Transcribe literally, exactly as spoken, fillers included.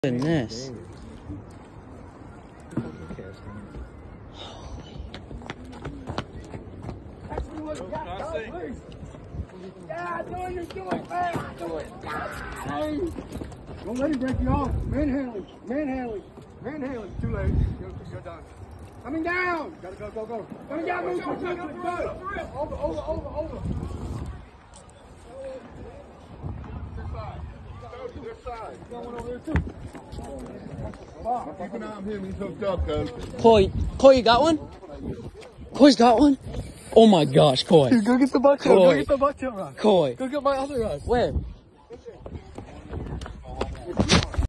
Goodness. Yeah, do it, you're doing, man. Do it. Hey. Don't let him break you off. Manhandling, manhandling, manhandling. Too late. You're, you're done. Coming down. Gotta go, go, go. Coming down, move, move, move, move. Over, over, over, over. This side. Got one over there too. Keep an eye on him. He's hooked up, cuz. Coy, Coy, you got one? Coy's got one? Oh my gosh, Coy. Dude, go get the bucktail. Go get the bucktail rod. Coy. Go get my other rod. Where?